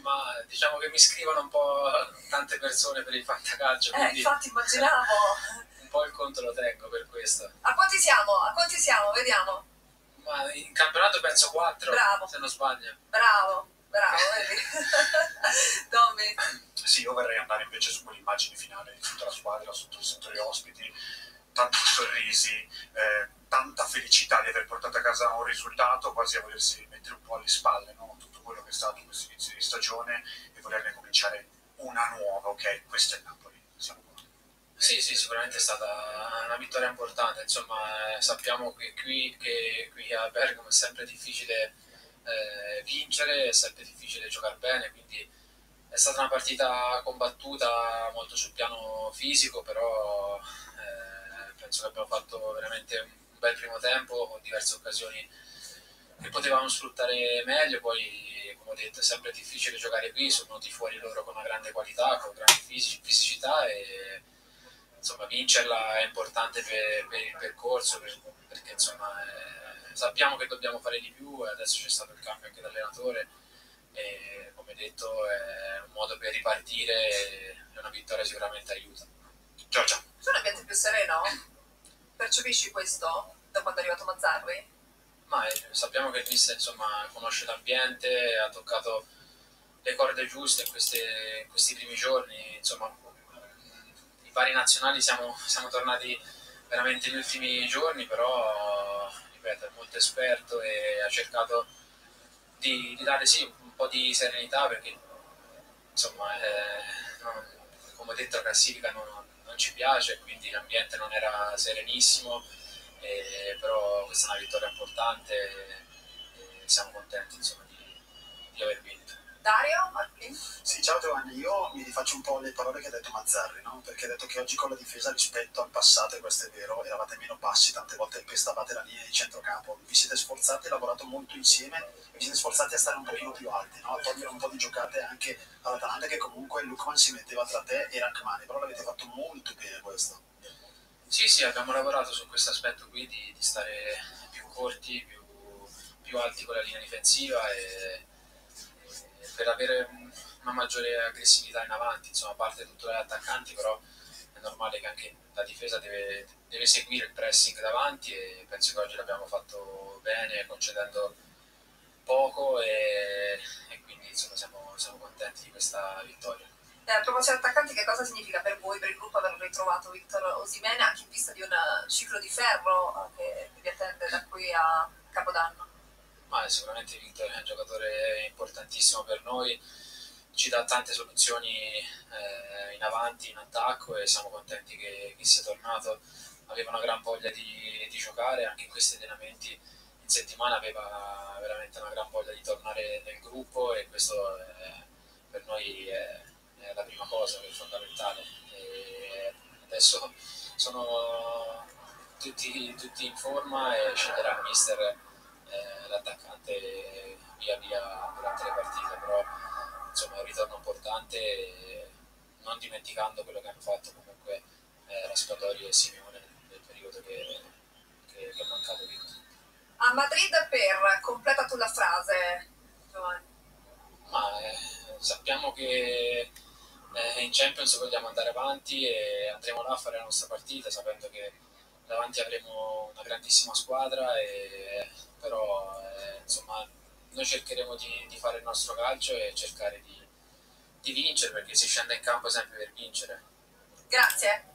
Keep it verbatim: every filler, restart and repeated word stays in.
Ma diciamo che mi scrivono un po' tante persone per il fantacalcio, Eh, quindi infatti immaginavo. un po' il conto lo tengo per questo. A quanti siamo? A quanti siamo? Vediamo. Ma in campionato penso quattro, Bravo. se non sbaglio. Bravo, bravo, vedi? Tommy. Sì, io vorrei andare invece su quell'immagine finale di tutta la squadra, su tutti i settori ospiti, tanti sorrisi, eh, tanta felicità di aver portato a casa un risultato, quasi a volersi mettere un po' alle spalle, no? Tutto quello che è stato questo inizio di stagione e volerne cominciare una nuova, ok? Questo è il Napoli, siamo qua. Sì, sì, sicuramente è stata una vittoria importante, insomma eh, sappiamo che qui, che qui a Bergamo è sempre difficile eh, vincere, è sempre difficile giocare bene, quindi è stata una partita combattuta molto sul piano fisico, però eh, penso che abbiamo fatto veramente un bel primo tempo con diverse occasioni che potevamo sfruttare meglio. Poi, come ho detto, è sempre difficile giocare qui, sono venuti fuori loro con una grande qualità, con grande fisi- fisicità e insomma vincerla è importante per, per il percorso, per- perché insomma eh, sappiamo che dobbiamo fare di più e adesso c'è stato il cambio anche d'allenatore e come detto è un modo per ripartire e una vittoria sicuramente aiuta. Ciao ciao. Tu un ambiente più sereno? Percepisci questo da quando è arrivato Mazzarri? Ma eh, sappiamo che il mister insomma conosce l'ambiente, ha toccato le corde giuste in, queste, in questi primi giorni, insomma i vari nazionali siamo, siamo tornati veramente negli ultimi giorni, però ripeto è molto esperto e ha cercato di, di dare sì un po' di serenità perché insomma eh, non, come ho detto la classifica non, non ci piace, quindi l'ambiente non era serenissimo, e, però questa è una vittoria importante e, e siamo contenti insomma, di, di aver vinto. Dario? Martin? Sì, ciao Giovanni, io mi rifaccio un po' le parole che ha detto Mazzarri, no? Perché ha detto che oggi con la difesa rispetto al passato, e questo è vero, eravate meno bassi, tante volte impestavate la linea di centrocampo, vi siete sforzati, lavorato molto insieme e vi siete sforzati a stare un pochino più alti, no? A togliere un po' di giocate anche all'Atalanta che comunque Lukman si metteva tra te e Rachmani, però l'avete fatto molto bene questo. Sì, sì, abbiamo lavorato su questo aspetto qui di, di stare più corti, più, più alti con la linea difensiva e, e per avere una maggiore aggressività in avanti, insomma, a parte tutto gli attaccanti, però è normale che anche la difesa deve, deve seguire il pressing davanti e penso che oggi l'abbiamo fatto bene, concedendo poco e, e quindi insomma, siamo, siamo contenti di questa vittoria. E a proposito di attaccanti, che cosa significa per voi, per il gruppo, aver ritrovato Victor Osimhen anche in vista di un ciclo di ferro che vi attende da qui a Capodanno? Ma sicuramente Victor è un giocatore importantissimo per noi, ci dà tante soluzioni eh, in avanti, in attacco e siamo contenti che, che sia tornato. Aveva una gran voglia di, di giocare, anche in questi allenamenti in settimana aveva veramente una gran voglia di tornare nel gruppo e questo è, per noi è, è la prima cosa, è fondamentale. E adesso sono tutti, tutti in forma e sceglierà il mister eh, l'attaccante via via durante le partite, però insomma è un ritorno importante e non dimenticando quello che hanno fatto comunque eh, Raspadori e Simeone nel periodo che, che, che è mancato Victor. A Madrid per, completa tu la frase, Giovanni. Ma eh, sappiamo che eh, in Champions vogliamo andare avanti e andremo là a fare la nostra partita sapendo che davanti avremo una grandissima squadra e però eh, insomma noi cercheremo di, di fare il nostro calcio e cercare di, di vincere perché si scende in campo sempre per vincere. Grazie.